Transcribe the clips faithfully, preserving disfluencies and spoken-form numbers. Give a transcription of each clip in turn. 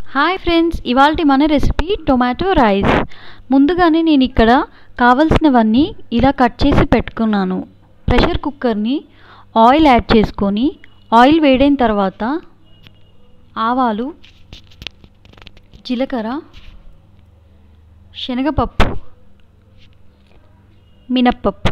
Hi friends, ఇవాల్టి మన recipe tomato rice. ముందుగానే నేను ఇక్కడ కావాల్సినవన్నీ ఇలా కట్ చేసి పెట్టుకున్నాను. ప్రెషర్ కుక్కర్ని ఆయిల్ యాడ్ చేసుకొని ఆయిల్ వేడైన తర్వాత ఆవాలు, జీలకర్ర, శనగపప్పు, మినప్పప్పు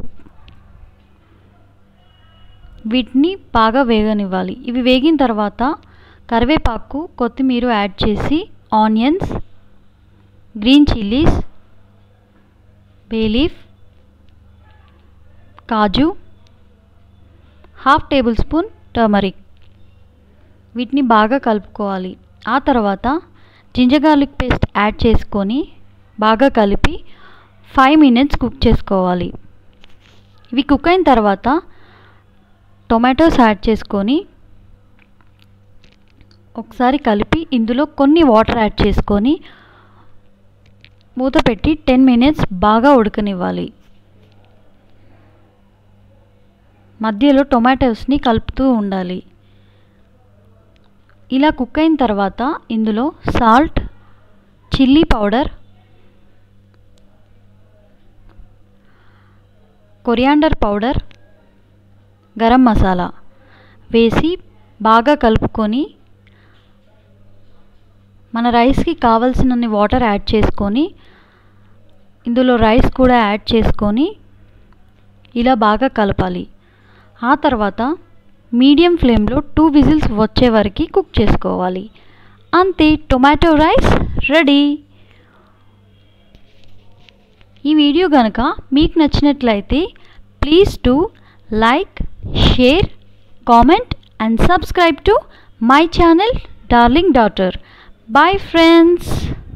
వీటిని బాగా వేగనివ్వాలి. ఇవి వేగిన తర్వాత కరివేపాకు, కొత్తిమీర యాడ్ చేసి onions, green chillies, bay leaf, కాజు, హాఫ్ టేబుల్ స్పూన్ టర్మరిక్ వీటిని బాగా కలుపుకోవాలి. ఆ తర్వాత జింజర్ గార్లిక్ పేస్ట్ యాడ్ చేసుకొని బాగా కలిపి ఫైవ్ మినిట్స్ కుక్ చేసుకోవాలి. ఇవి కుక్ అయిన తర్వాత టొమాటోస్ యాడ్ చేసుకొని ఒకసారి కలిపి ఇందులో కొన్ని వాటర్ యాడ్ చేసుకొని మూత పెట్టి టెన్ మినిట్స్ బాగా ఉడకనివ్వాలి. మధ్యలో టొమాటోస్ని కలుపుతూ ఉండాలి. ఇలా కుక్ అయిన తర్వాత ఇందులో salt, chilli powder, coriander powder, garam masala వేసి బాగా కలుపుకొని మన రైస్కి కావాల్సినన్ని వాటర్ యాడ్ చేసుకొని ఇందులో రైస్ కూడా యాడ్ చేసుకొని ఇలా బాగా కలపాలి. ఆ తర్వాత మీడియం ఫ్లేమ్లో టూ విజిల్స్ వచ్చే వరకు కుక్ చేసుకోవాలి. అంతే, టొమాటో రైస్ రెడీ. ఈ వీడియో కనుక మీకు నచ్చినట్లయితే please to like, share, comment and subscribe to my channel Darling Daughter. Bye friends.